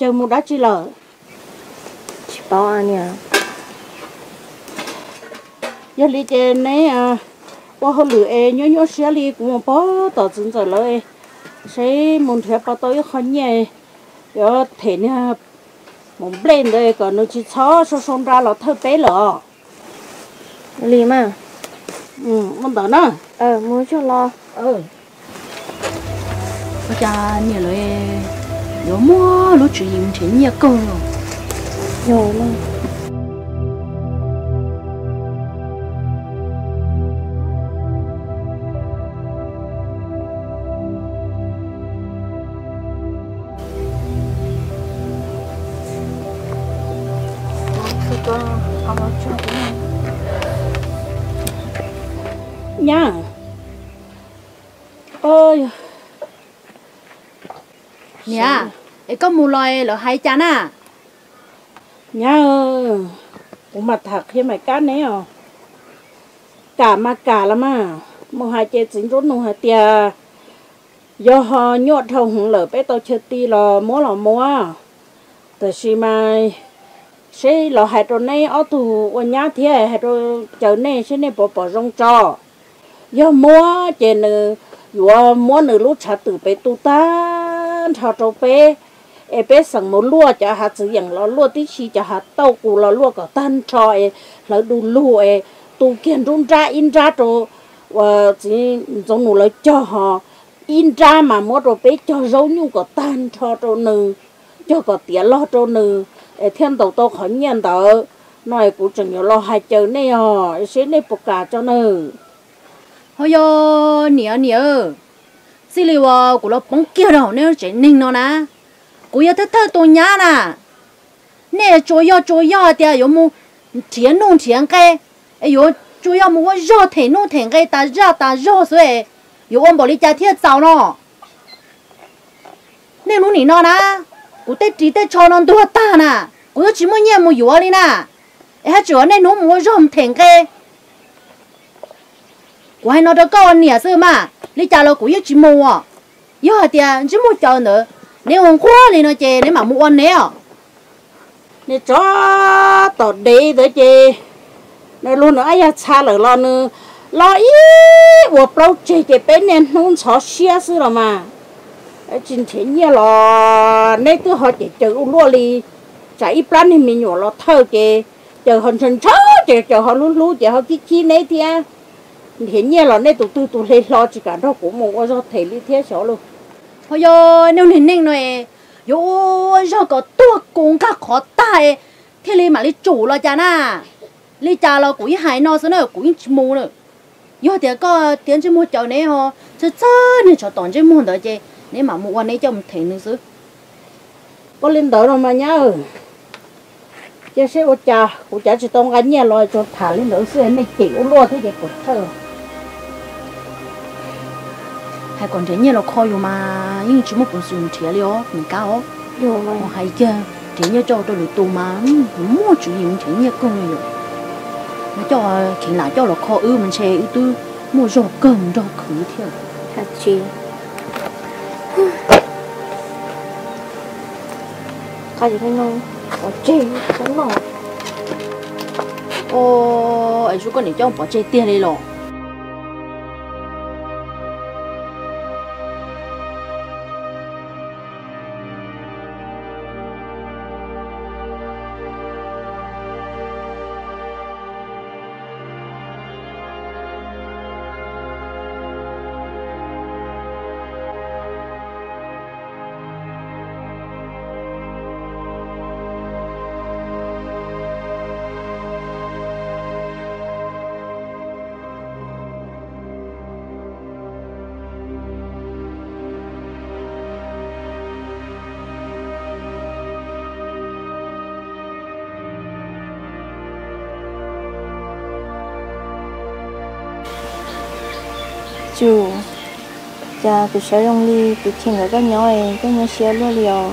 chơi mua đá chi lợ chỉ bao anh nhỉ giờ đi chơi này qua hôm lửa nhớ nhớ xe đi cũng bỏ tao chính rồi lời sẽ muốn theo bao tôi không nhẹ giờ thế nha muốn lên đây còn nó chỉ cho xong ra là thôi bé lợ lì mà muốn đó nữa muốn cho lo bây giờ nhiều lời nhớ mua lúc chỉ dùng tiền nhiều cơ rồi nhiều mà nha ơi nha ấy có mua loài là hay chán à nha cũng mà thật khi mày cá này cả lắm mà một hai chế chính rốt nông hai tia do họ nhọt thầu hùng lở bé tao chơi ti là mua từ khi mà sẽ là hai trâu này ở tù quan nhá thì hai trâu chờ này sẽ này bỏ rong trò do mua trên vừa mua nửa lúc trả từ bé tu ta thao trâu bé em bé sang một lúa cho hạt sử dụng là lúa tí chi cho hạt tàu cù là lúa cả tan trò là đủ lúa tu kiến rung ra in ra trâu và chỉ giống như là cho họ in ra mà mua trâu bé cho rau nhung cả tan trò trâu nư cho cả tiền lo trâu nư thiên đầu tôi khỏi nhận tờ nói cũng chẳng nhiều lo hai chờ này sẽ này bột cả cho nư thôi yo nhớ xí liu của nó bóng kia đâu nếu chỉ ninh nó nè của yêu thích tôi nhá nè nè cho yo thì yo mu tiền cái yo cho yo mu rau tiền cái ta rau rồi yo ông bảo đi trả thiệt giàu nó nè lúc này nó nè của chỉ cho nó đua ta nè của chỉ muốn nhận một yo đi nè hay chỗ này nó mu rau tiền cái của hai nó đó có nè sơ mà đi trả lo của yêu chỉ mua yo thì chỉ mua cho nữa nếu không qua thì nó chè nếu mà mua ăn nè nè cho tọt đi tới chè nè luôn nữa ai xa lỡ lo ý của bao chè bên này không cho xe xưa rồi mà chính thế nhỉ là nè tôi họ chỉ chờ luôn đi chạy plan thì mình nhỏ lo thơ chè chờ hòn chân chó chờ họ lú chờ họ chi này thì thế nhỉ là nè tụi lên lo chỉ cả đó cũng một cái thể lý thế số luôn thôi yo nếu ninh này yo yo có tua cũng các khó tai thế li mà li chủ lo cha na li cha lo cũng hai nó số nó cũng mua nữa yo thì có tiền chỉ mua chậu này ho chứ nên cho toàn chỉ mua đó chứ nếu mà mua này cho mình thấy nữa chứ có lên đó rồi mà nhá chứ sẽ ô cha chỉ tông anh nhẹ rồi cho thả lên đó xưa này chịu luôn thế để cột thơ hay còn thế như là khoอยู่mà nhưng chỉ một bộ dùng thiệt liao mình cao nhiều mà hay kia thế như cho tôi được tù mà mua chủ yếu thế như công rồi nó cho chỉ là cho là kho mình xe tư mua rau cơm rau khử thiệt thật chi cái gì thế non bỏ chê không nọ ấy chú con này cho bỏ chơi tiền đi rồi chủ cha tụi sẽ用力tụi thiên ở cái nhỏ xe luôn liều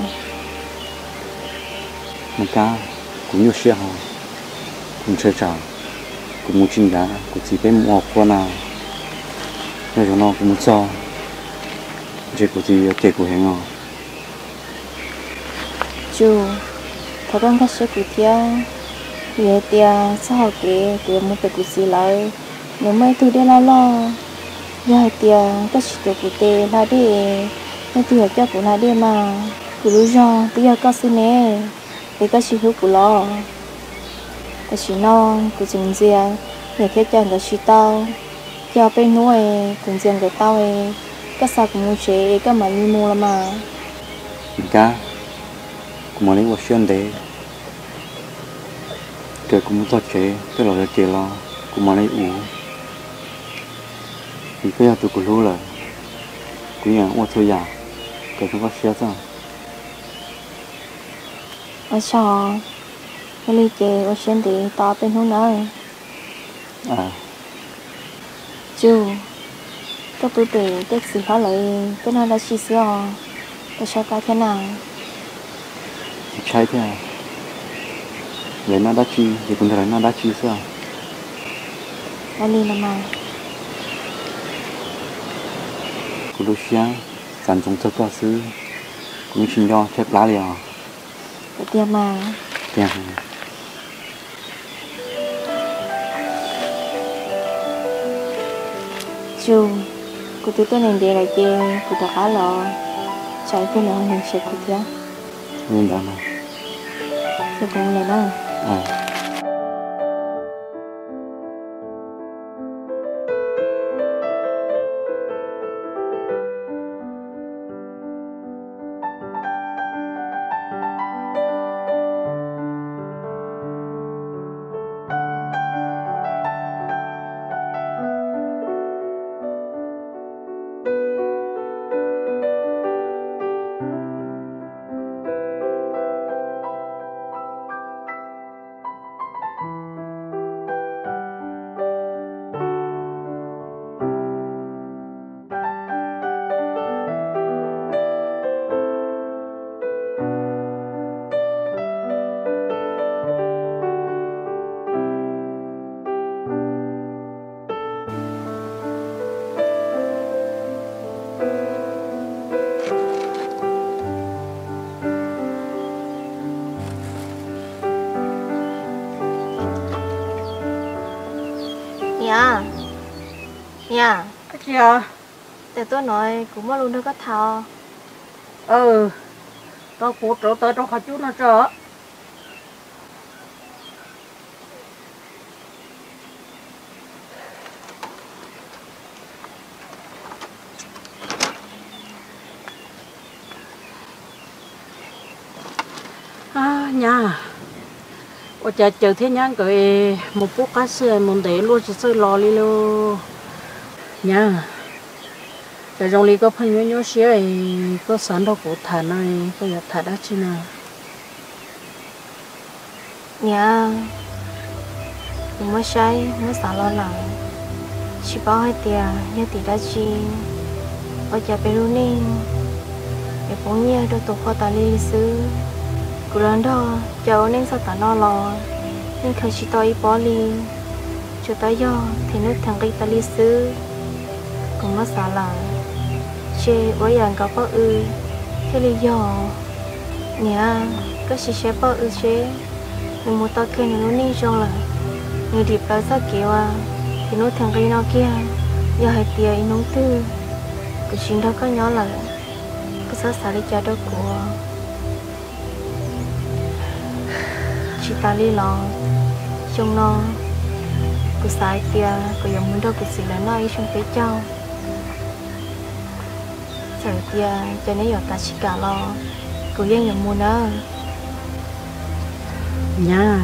mà cá cũng nhiều xe hả cũng chơi trò cũng muốn chinh đá cũng chỉ biết mua qua nào nên cho nó cũng muốn cho chỉ cũng chỉ kể của hàng ngò chú thằng con các sẽ cụ thia về tia sao cái của một cái cụ gì lại nếu mấy thứ để lo giờ tia các sự của cụ tê là để mấy thứ cho cụ là để mà cụ lúc giờ bây giờ các sự nè để các sự hữu cụ lo các sự non cụ chừng gì để cái chân cái sự tao cho bên nuôi cùng riêng cái tao ấy các sao cũng chế các mà như mua là mà cá cũng muốn lấy một xuyên đấy cái cũng muốn chế cái loại chế lo cũng muốn lấy ủ thì cái tụi cũngรู้rồi cũng như ô tô giả cái không có xe sao ở cho cái ly chế ở trên thì to bên hôm nữa chú các bữa bể tết gì khó lại cái nào đã chi xíu tôi sao cả thế nào trái thế à lấy nó đã chi thì cũng thấy nó đã chi sao đã đi làm mà cũng lúc sáng sản xuất cho cơ sư cũng xin cho phép lá liền có tiền mà tiền chú cô tôi tên này để lại chơi cô ta khá lo trái cái nào mình sẽ cô thế nên đó mà thì cũng này đó Dạ cái gì à để tôi nói cũng mà luôn đâu có thao tao cố trở tới trong khách chú nó sợ nhà ôi trời chờ thế nhá cái một phút cá sấu muốn để luôn chỉ sơi lò đi luôn nha rồi trong ly có phân nhớ xíu có sẵn đâu của thà này có nhập thà đó chứ nào nhà mới say mới xả lo lắng chỉ bảo hai tia như tỷ đã chi ở nhà bé luôn nè để phóng nhẹ đôi tổ kho ta li sư cứ lần đó cháu nên sao ta no lo nên khởi chỉ tao ý bỏ li cho ta do thì nước thằng cái ta li sư cũng mất xả lắng chê với dạng có bao thế lý do nhà có chỉ sẽ bao chê nhưng một tao kia nó đi trong là người điệp lại ra kiểu thì nó thằng cái nó kia giờ hai tiền nó tư cái chuyện đó có nhỏ là cái sao xả đi cho đó của chị ta đi lo trong nó cái sai tiền cái giống muốn đâu cái gì là nói trong cái châu giờ tia cho nên giờ ta chỉ cả lo cứ yên giờ mua nữa nha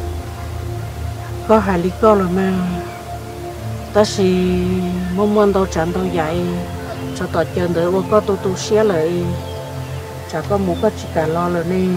có hai lý do là mà ta chỉ muốn đâu chẳng đâu vậy cho tao chơi được có tu xé lại chả có một cái chỉ cả lo rồi nè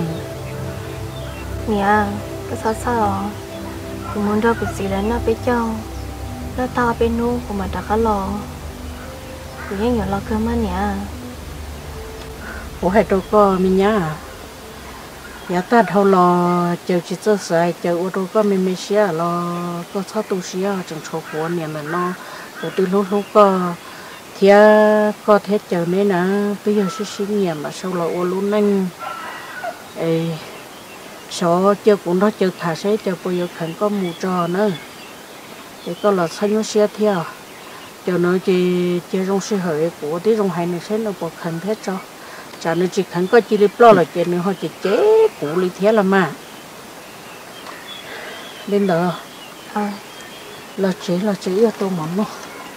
nha cái sao cũng muốn đâu cái gì là nó bé châu nó to bé nu của mình đã khá lo cứ yên giờ lo cơm ăn nha ủa hai đứa con mình nhá nhà ta thâu lo chờ chỉ cho sai chờ ô tô có mình xía lo có sao tu xía chẳng số của nhà mình nó rồi từ lúc có thì có thể chờ nên là bây giờ sẽ sinh nhà mà sau là ô luôn anh ấy số chưa cũng nó chưa thả sẽ chưa bây giờ khẩn có mù trò nữa để có là sao nó xe theo cho nó chỉ trong sự hội của tí trong hai này sẽ nó bộ khẩn hết cho chả nó chỉ khẩn có chỉ lo là chuyện nữa họ chỉ chế cũ lý thế là mà lên đó là chế ở tôi mắm nó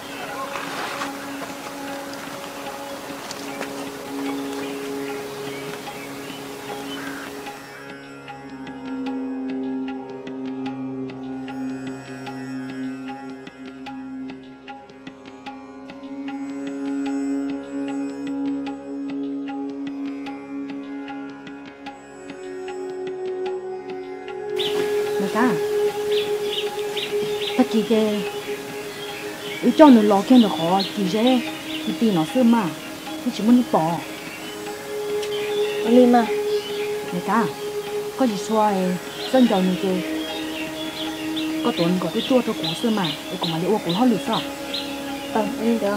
ta chỉ cái cho nó lo cái nó khó chỉ dễ thì tiền nó sớm mà thì chỉ muốn bỏ đi mà người ta có gì xoay dân giàu như thế có tuần có cái chua cho củ sớm mà để cùng mà liệu củ họ lựa sao đi được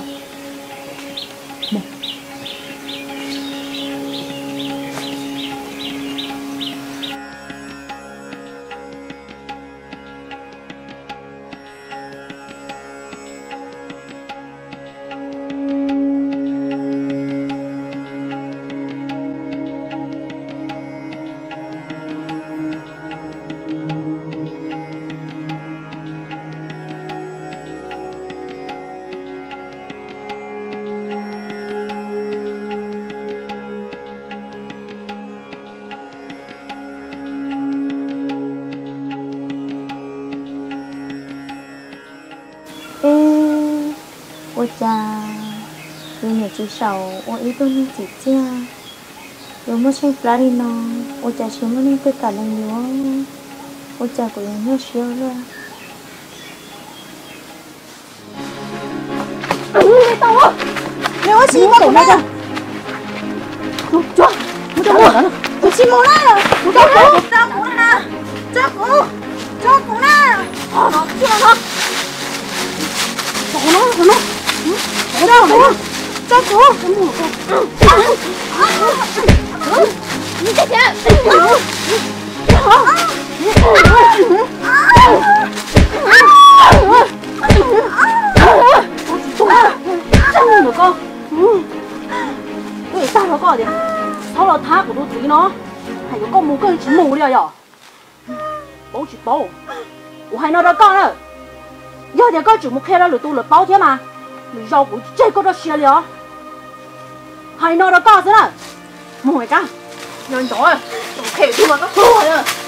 我家有年至少我一顿你姐姐，有么些弗拉里呢？我家什么你被赶了哟？我家个人要学了。你等我，给我洗我那个。抓，我抓我了，我洗我来了，我抓我了，抓我了，好，去了他。走了，我的，抓狗，你这钱，老公，喂，大老高的，炒了他不都对呢？还有个木棍去木了哟，包去包，我还拿着干了。要点个节目开了就多了包天嘛，你绕过这个都写了，还拿着干子呢，莫会干，让你走啊，都开出来个好呀。